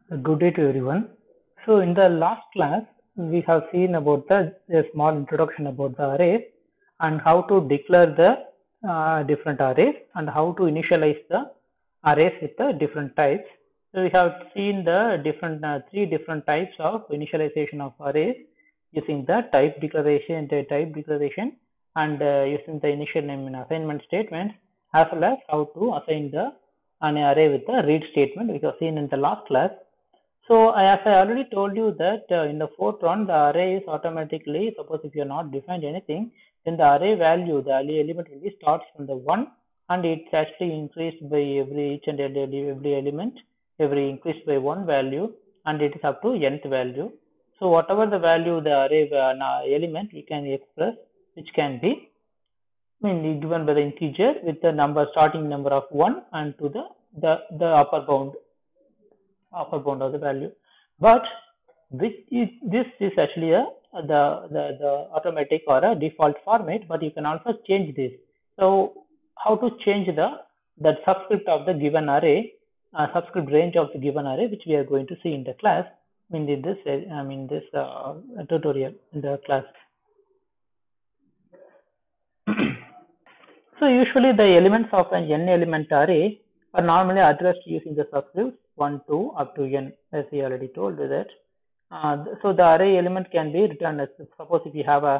Good day to everyone. So in the last class, we have seen about a small introduction about the arrays and how to declare the different arrays and how to initialize the arrays with the different types. So we have seen the different three different types of initialization of arrays using the type declaration, and using the initial name and assignment statements, as well as how to assign an array with the read statement, which was seen in the last class. So as I already told you that in the fourth round, the array is automatically, suppose if you are not defined anything, then the array value, the array element will be starts from the 1 and it's actually increased by every each and every element, every increased by one value, and it is up to nth value. So whatever the value the array element we can express, which can be given by the integer with the number starting number of 1 and to the upper bound of the value. But this is actually the automatic or a default format, but you can also change this. So how to change that subscript of the given array, subscript range of the given array, which we are going to see in the class in this tutorial in the class. So usually the elements of an n element array are normally addressed using the subscripts 1, 2 up to n, as we already told you that. So the array element can be written as, suppose if you have a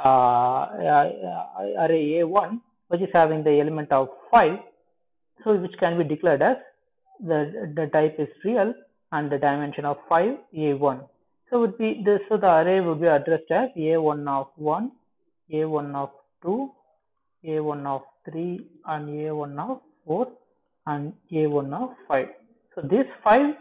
array A1 which is having the element of 5, so which can be declared as the type is real and the dimension of 5 A1. So would be this, so the array would be addressed as A1 of 1, A1 of 2, A1 of 3 and A1 of 4 and A1 of 5. So these 5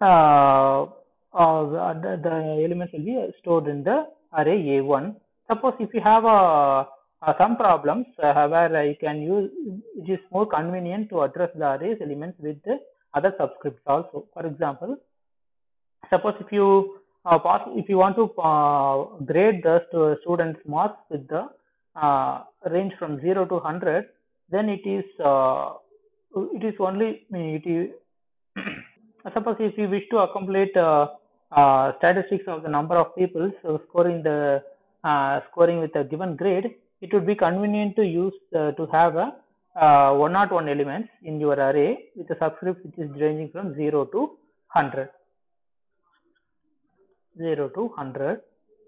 the elements will be stored in the array A1. Suppose if you have some problems where you can use, it is more convenient to address the arrays elements with the other subscripts also. For example, suppose if you want to grade the students' marks with the range from 0 to 100, then it is only suppose if you wish to accumulate statistics of the number of people scoring with a given grade, it would be convenient to use to have a 101 elements in your array with a subscript which is ranging from 0 to 100. 0 to 100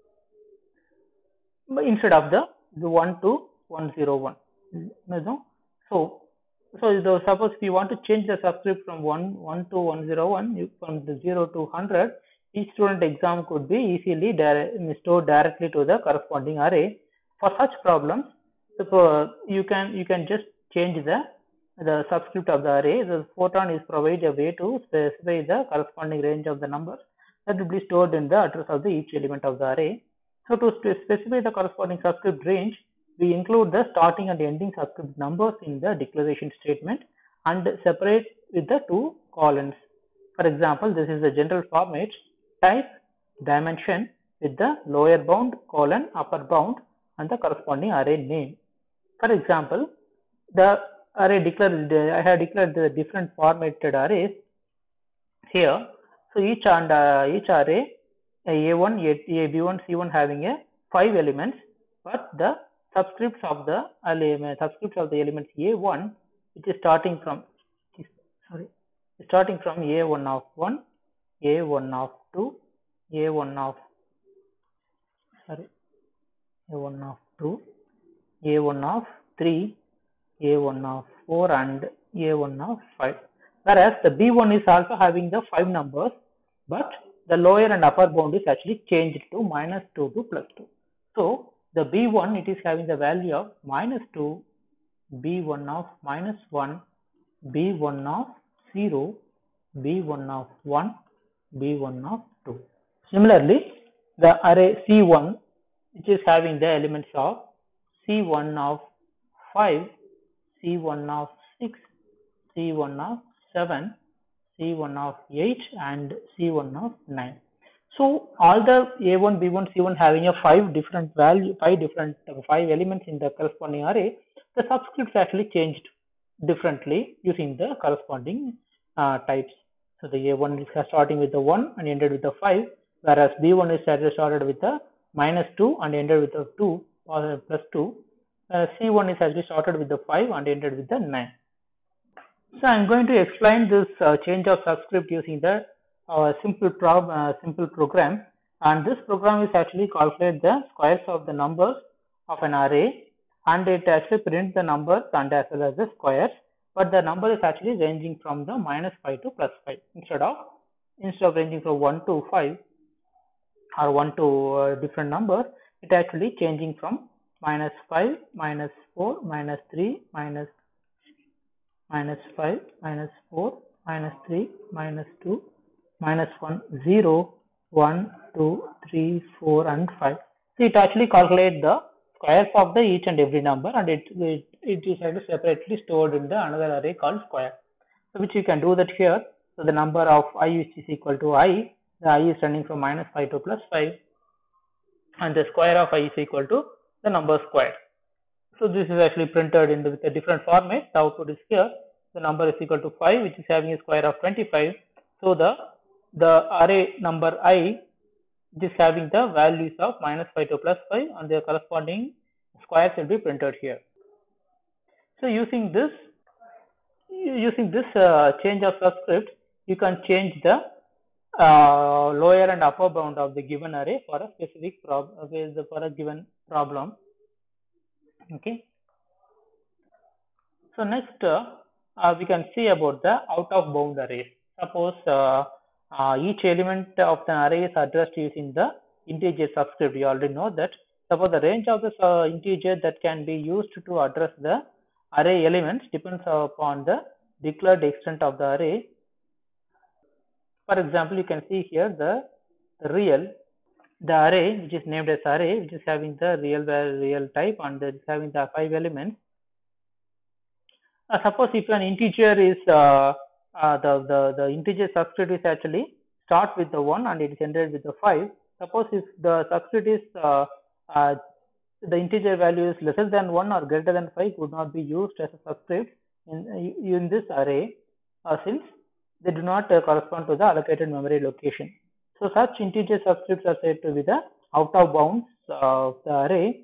instead of the 1 to 101. So suppose if you want to change the subscript from 1 to 101, from the 0 to 100, each student exam could be easily stored directly to the corresponding array. For such problems, you can just change the subscript of the array. The Fortran is provide a way to specify the corresponding range of the numbers that will be stored in the address of each element of the array. So to specify the corresponding subscript range, we include the starting and ending subscript numbers in the declaration statement and separate with the two columns. For example, this is the general format: type, dimension with the lower bound, colon, upper bound, and the corresponding array name. For example, the array I have declared the different formatted arrays here. So each array A1, B1, C1 having a 5 elements, but the subscripts of the elements A1, which is starting from A1 of 1, A1 of 2, A1 of 2, A1 of 3, A1 of 4 and A1 of 5. Whereas the B1 is also having the 5 numbers, but the lower and upper bound is actually changed to -2 to +2. So the B1, it is having the value of -2, B1 of -1, B1 of 0, B1 of 1, B1 of 2. Similarly, the array C1, which is having the elements of C1 of 5, C1 of 6, C1 of 7, C1 of 8 and C1 of 9. So all the A1, B1, C1 having a 5 elements in the corresponding array, the subscripts actually changed differently using the corresponding types. So the A1 is starting with the 1 and ended with the 5, whereas B1 is started with the -2 and ended with the 2 or plus 2. C1 is actually started with the 5 and ended with the 9. So I'm going to explain this change of subscript using the simple program, and this program is actually calculate the squares of the numbers of an array, and it actually prints the numbers and as well as the squares, but the number is actually ranging from the -5 to +5 instead of ranging from 1 to 5 or 1 to different numbers. It actually changing from -5, -4, -3, -5, -4, -3, -2, -1, 0, 1, 2, 3, 4, and 5. So it actually calculates the squares of the each and every number, and it is actually separately stored in the another array called square. So which you can do that here. So the number of I which is equal to I, the I is running from -5 to +5, and the square of I is equal to the number square. So this is actually printed in with a different format. The output is here. The number is equal to 5, which is having a square of 25. So the array number I is having the values of -5 to +5, and their corresponding squares will be printed here. So using this change of subscript, you can change the lower and upper bound of the given array for a specific for a given problem. Okay. So next we can see about the out of bound arrays. Suppose each element of the array is addressed using the integer subscript. You already know that. Suppose the range of the integer that can be used to address the array elements depends upon the declared extent of the array. For example, you can see here the array which is named as array, which is having the real type and is having the 5 elements. Suppose if an integer is the integer subscript is actually start with the 1 and it is ended with the 5. Suppose if the subscript is the integer value is lesser than 1 or greater than 5, would not be used as a subscript in this array since they do not correspond to the allocated memory location. So such integer subscripts are said to be the out of bounds of the array.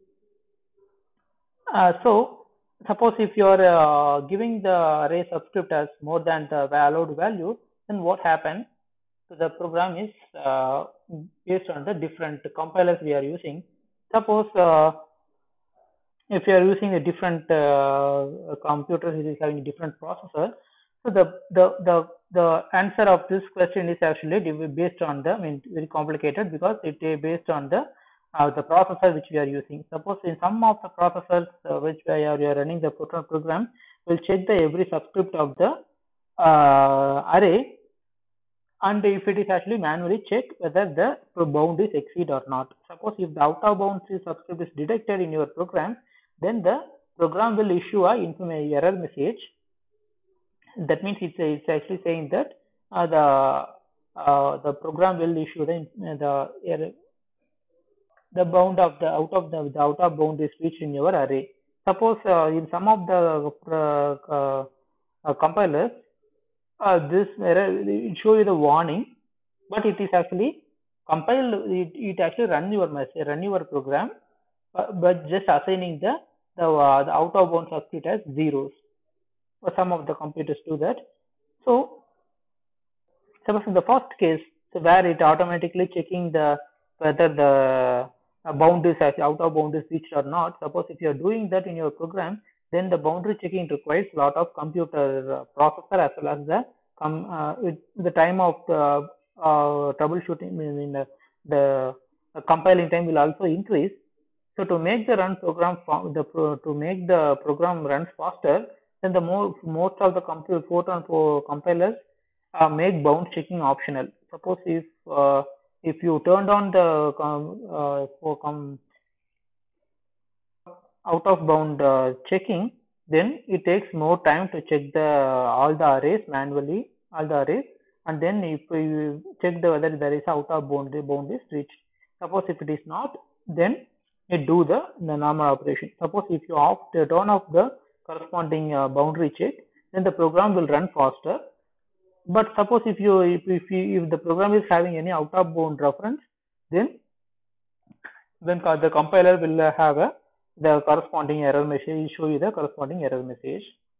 So suppose if you are giving the array subscript as more than the allowed value, then what happens? So the program is based on the different compilers we are using. Suppose if you are using a different computer which is having a different processor, so the answer of this question is actually based on the very complicated, because it is based on the processor which we are using. Suppose in some of the processors which we are running the program, will check the every subscript of the array, and if it is actually manually check whether the bound is exceed or not. Suppose if the out of bounds subscript is detected in your program, then the program will issue a error message. That means it's actually saying that the program will issue the bound of the out of bound is reached in your array. Suppose in some of the compilers, this error will show you the warning, but it is actually compiled. It actually run your program, but just assigning the out of bound subscript as zeros. Or some of the computers do that. So suppose in the first case, so where it automatically checking whether the bound is out of bound is reached or not. Suppose if you are doing that in your program, then the boundary checking requires a lot of computer processor as well as the time of troubleshooting. The compiling time will also increase. So to make the program runs faster, then most of the compilers make bound checking optional. Suppose if you turned on the out of bound checking, then it takes more time to check all the arrays manually, and then if you check whether there is out of bound is reached. Suppose if it is not, then it do the normal operation. Suppose if you turn off the corresponding boundary check, then the program will run faster. But suppose if the program is having any out of bound reference, then the compiler will have the corresponding error message, show you the corresponding error message.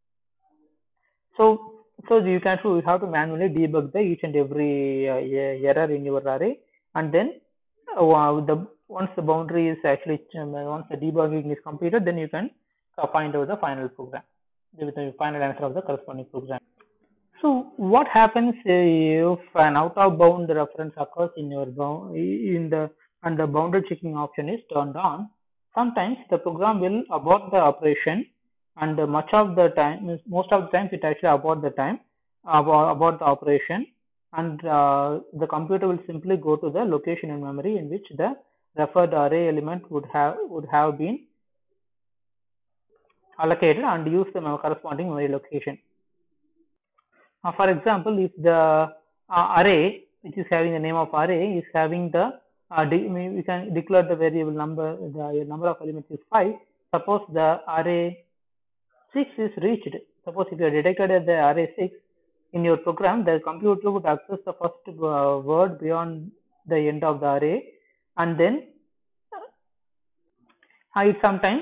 So you have to manually debug the each and every error in your array, and then once the boundary is actually once the debugging is completed, then you can find out the final program, the final answer of the corresponding program. So what happens if an out of bound reference occurs in your and the bounded checking option is turned on? Sometimes the program will abort the operation, and most of the times it actually abort the operation, and the computer will simply go to the location in memory in which the referred array element would have been allocated, and use the corresponding memory location. For example, if the array which is having the name of array is having the we can declare the variable number, the number of elements is 5. Suppose the array 6 is reached. Suppose if you are detected at the array 6 in your program, the computer would access the first word beyond the end of the array, and then it sometimes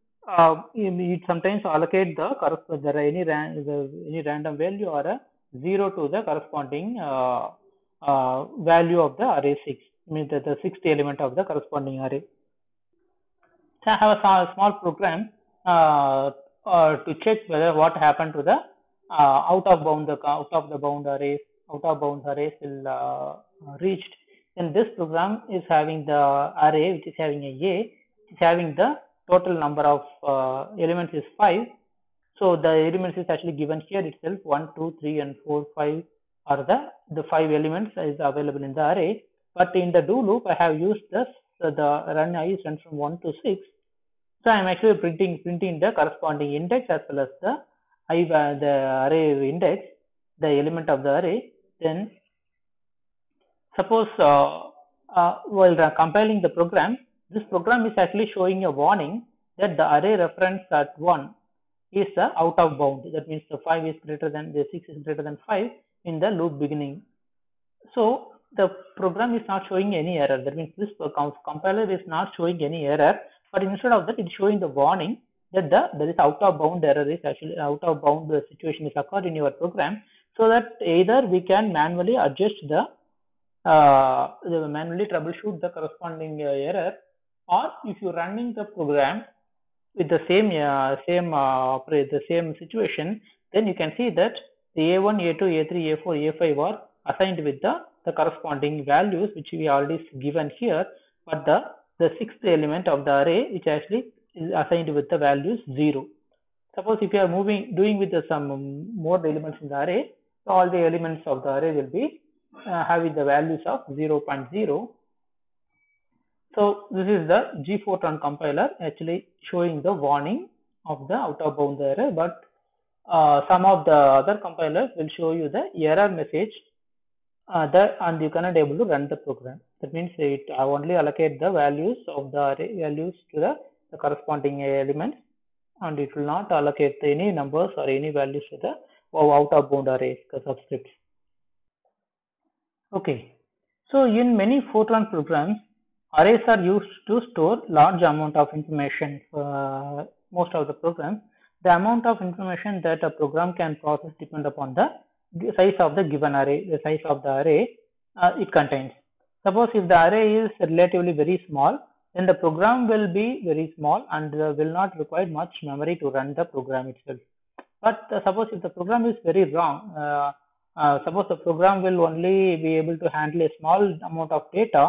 allocate any random value or a 0 to the corresponding value of the array 6, means the sixth element of the corresponding array. So I have a small program to check whether what happened to the out of bound arrays will reached. Then this program is having the array which is having a which is having the total number of elements is 5. So the elements is actually given here itself, 1, 2, 3 and 4, 5 are the 5 elements is available in the array. But in the do loop, I have used this, the run I is run from 1 to 6. So I am actually printing the corresponding index as well as the array index, the element of the array. Then suppose while compiling the program, this program is actually showing a warning that the array reference at 1 is out of bound. That means the 5 is greater than the 6 is greater than 5 in the loop beginning. So the program is not showing any error. That means this compiler is not showing any error, but instead of that, it's showing the warning that there is out of bound error is actually out of bound situation is occurred in your program. So that either we can manually adjust manually troubleshoot the corresponding error, or if you're running the program with the same situation, then you can see that the A1, A2, A3, A4, A5 are assigned with the corresponding values which we already given here, but the sixth element of the array which actually is assigned with the values 0. Suppose if you are doing with some more elements in the array, so all the elements of the array will be having the values of 0.0. So this is the G-Fortran compiler actually showing the warning of the out of bound error, but some of the other compilers will show you the error message and you cannot able to run the program. That means it only allocate the values of the array values to the corresponding elements, and it will not allocate any numbers or any values to the out of bound arrays subscripts. Okay, so in many Fortran programs, arrays are used to store large amount of information. For most of the programs, the amount of information that a program can process depend upon the size of the given array, the size of the array it contains. Suppose if the array is relatively very small, then the program will be very small and will not require much memory to run the program itself. But suppose if the program is very long, suppose the program will only be able to handle a small amount of data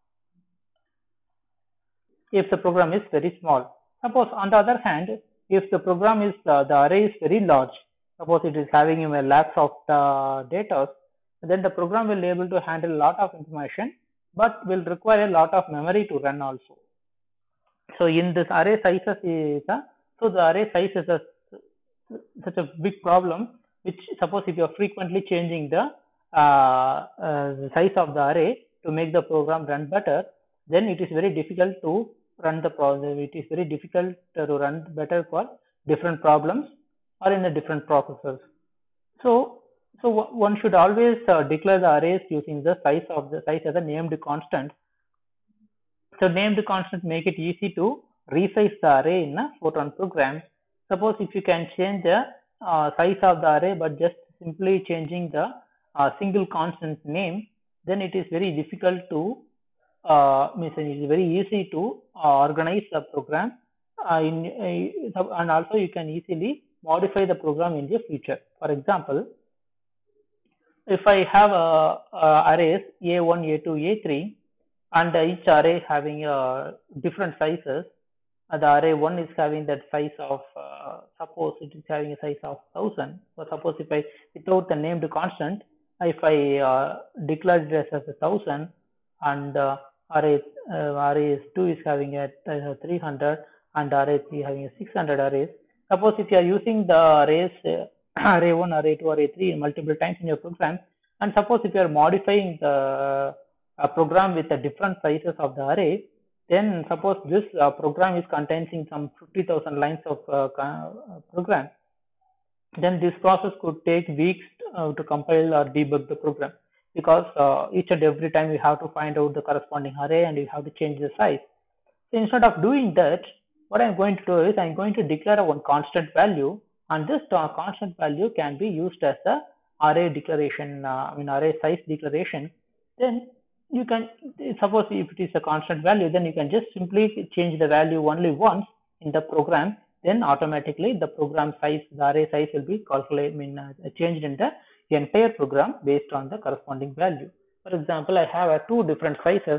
if the program is very small. Suppose on the other hand, if the program is the array is very large, suppose it is having a lakhs of data, then the program will be able to handle a lot of information, but will require a lot of memory to run also. So in this array sizes so the array size is such a big problem, which suppose if you are frequently changing the size of the array to make the program run better, then it is very difficult to run the process. It is very difficult to run better for different problems or in the different processors. So So one should always declare the arrays using the size as a named constant. So named constant make it easy to resize the array in a Fortran program. Suppose if you can change the size of the array but just simply changing the single constant name, then it is very difficult to means it is very easy to organize the program and also you can easily modify the program in the future. For example, if I have arrays A1, A2, A3 and each array having different sizes, the array 1 is having that size of suppose it is having a size of 1000. So suppose if I without the named constant, if I declare it as 1000 and array 2 is having a 300 and array 3 having a 600 arrays. Suppose if you are using the arrays array 1, array 2, array 3 multiple times in your program, and suppose if you are modifying the program with the different sizes of the array, then suppose this program is containing some 50,000 lines of program, then this process could take weeks to compile or debug the program, because each and every time you have to find out the corresponding array and you have to change the size. So instead of doing that, what I'm going to do is I'm going to declare one constant value, and this constant value can be used as a array declaration, array size declaration. Then you can, suppose if it is a constant value, then you can just simply change the value only once in the program, then automatically the program size, the array size will be calculated, changed in the entire program based on the corresponding value. For example, I have two different sizes,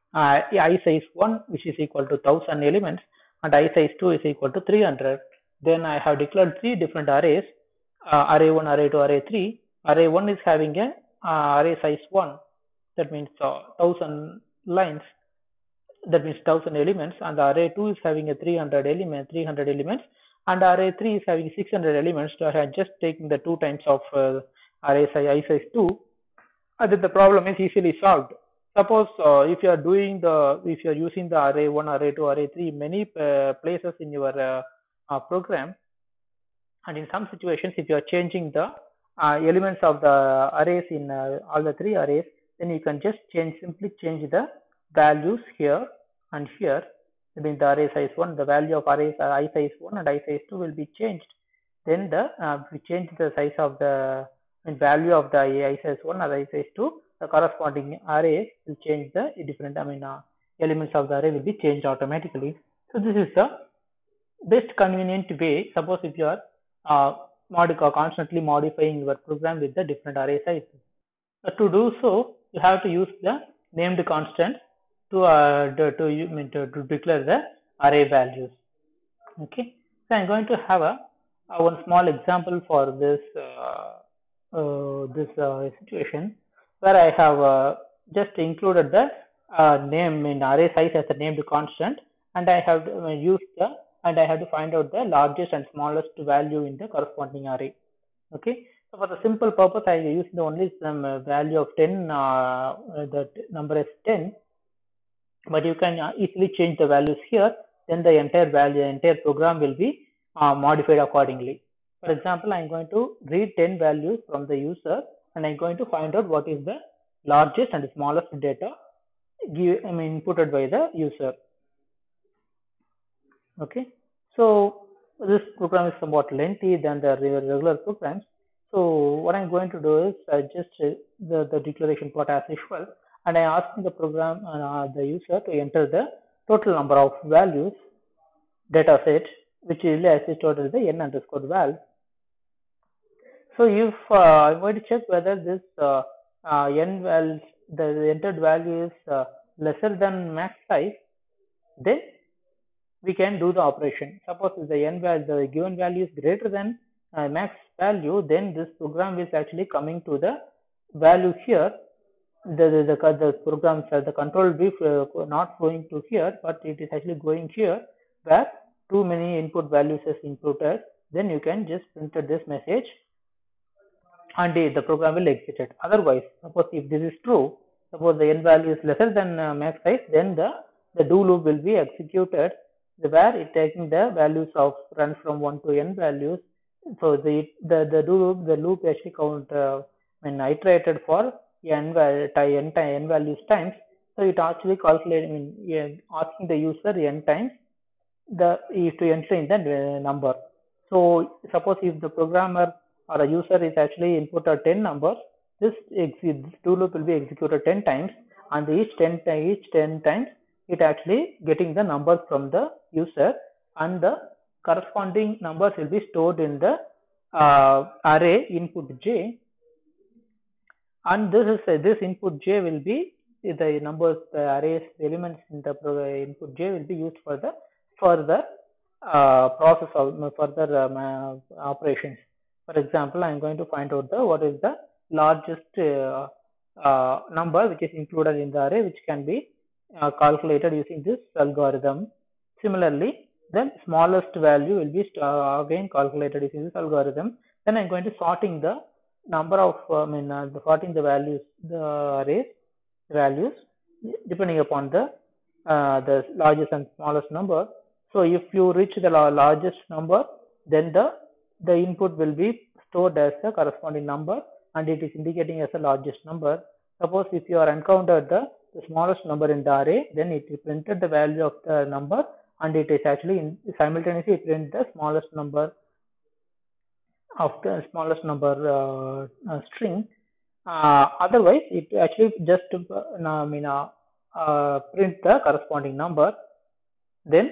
I size 1 which is equal to 1000 elements and I size 2 is equal to 300. Then I have declared three different arrays, array 1, array 2, array 3. Array 1 is having a array size 1, that means 1000 lines, that means 1000 elements, and the array 2 is having a 300 elements, and array 3 is having 600 elements. So I am just taking the 2 times of array size I size 2, and then the problem is easily solved. Suppose if you are using the array 1, array 2, array 3 many places in your program, and in some situations if you are changing the elements of the arrays in all the three arrays, then you can just simply change the values here and here. I mean the array size 1, the value of arrays I size 1 and I size 2 will be changed. Then if we change the size of the value of the I size 1 or I size 2, the corresponding array will change the different, elements of the array will be changed automatically. So this is the best convenient way. Suppose if you are constantly modifying your program with the different array sizes. To do so, you have to use the named constant to declare the array values. Okay, so I'm going to have one small example for this situation, where I have just included the name in array size as a named constant, and I have used and I have to find out the largest and smallest value in the corresponding array. Okay, so for the simple purpose, I use the only some value of 10. The number is 10, but you can easily change the values here. Then the entire program will be modified accordingly. For example, I'm going to read 10 values from the user, and I'm going to find out what is the largest and smallest data inputted by the user. Okay, so this program is somewhat lengthy than the regular programs. So what I'm going to do is just the declaration part as usual, and I ask the program the user to enter the total number of values data set, which is stored as the n underscore val. So if I'm going to check whether this n val, the entered value is lesser than max size, then we can do the operation. Suppose if the given value is greater than max value, then this program is actually coming to the value here. The program, the control will be not going to here, but it is actually going here, where too many input values is inputted. Then you can just print this message, and the program will exit it. Otherwise, suppose if this is true, suppose the n value is lesser than max size, then the do loop will be executed, where it taking the values of run from 1 to n values, So the loop actually count when iterated for n values times. So it actually calculate, asking the user n times to enter in the number. So suppose if the programmer or a user is actually inputted 10 numbers, this do loop will be executed 10 times, and each 10 times it actually getting the numbers from the user, and the corresponding numbers will be stored in the array input j, and this input j will be the numbers, the arrays, the elements in the input j will be used for the further process of further operations. For example, I am going to find out what is the largest number which is included in the array, which can be calculated using this algorithm. Similarly, the smallest value will be again calculated using this algorithm. Then I am going to sorting the number of sorting the values, the arrays values depending upon the largest and smallest number. So if you reach the largest number, then the input will be stored as the corresponding number, and it is indicating as the largest number. Suppose if you are encountered the smallest number in the array, then it is printed the value of the number, and it is actually simultaneously print the smallest number of the smallest number string. Otherwise, it actually just print the corresponding number, then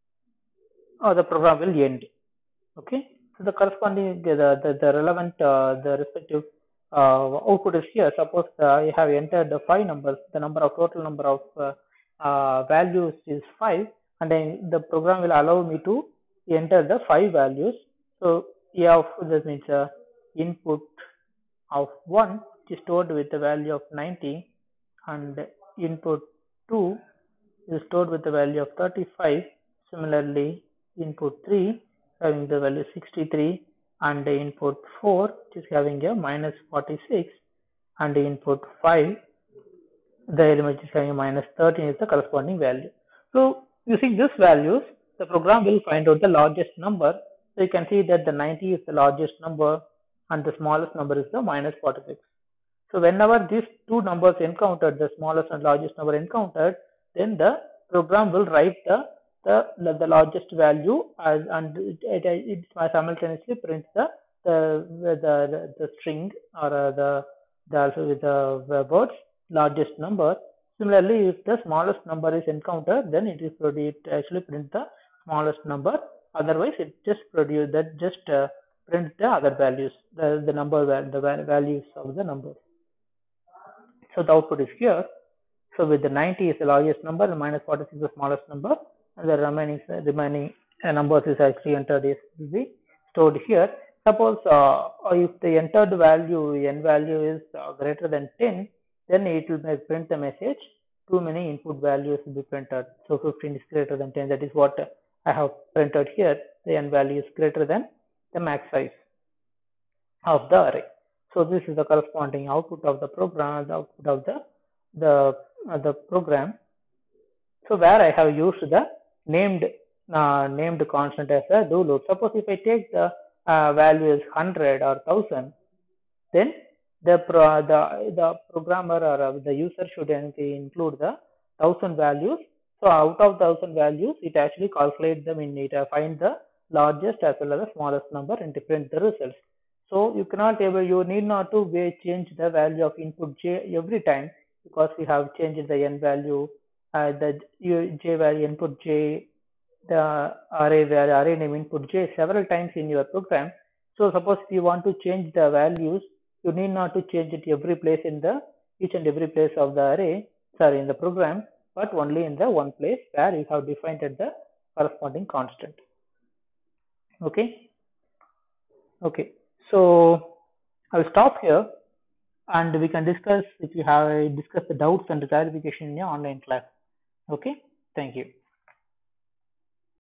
the program will end. Okay, so the corresponding the relevant the respective output is here. Suppose I have entered the 5 numbers, the total number of values is 5, and then the program will allow me to enter the 5 values. So that means input of 1 is stored with the value of 90, and input 2 is stored with the value of 35. Similarly, input 3 having the value 63, and the input 4 is having a minus 46, and the input 5 the element is having a minus 13 is the corresponding value. So using these values, the program will find out the largest number. So you can see that the 90 is the largest number, and the smallest number is the minus 46. So whenever these two numbers encountered, the smallest and largest number encountered, then the program will write the largest value as, and it simultaneously prints the string or also with the words largest number. Similarly, if the smallest number is encountered, then it actually print the smallest number. Otherwise, it just print the other values, the values of the numbers. So the output is here. So with the 90 is the largest number, the minus 46 is the smallest number, and the remaining numbers is actually entered will be stored here. Suppose if the entered value n value is greater than 10, then it will print the message too many input values will be printed. So 15 is greater than 10. That is what I have printed here. The n value is greater than the max size of the array. So this is the corresponding output of the program, the output of the program. So where I have used the named constant as a do loop. Suppose if I take the value is 100 or 1000, then the programmer or the user should include the 1000 values. So out of 1000 values, it actually calculates them in it, find the largest as well as the smallest number and print the results. So you need not to change the value of input j every time, because we have changed the n value, the j value input j, the array name input j several times in your program. So suppose if you want to change the values, you need not to change it every place in each and every place of the array, in the program, but only in the one place where you have defined the corresponding constant. Okay. So I'll stop here, and we can discuss if you have the doubts and clarification in your online class. Okay. Thank you.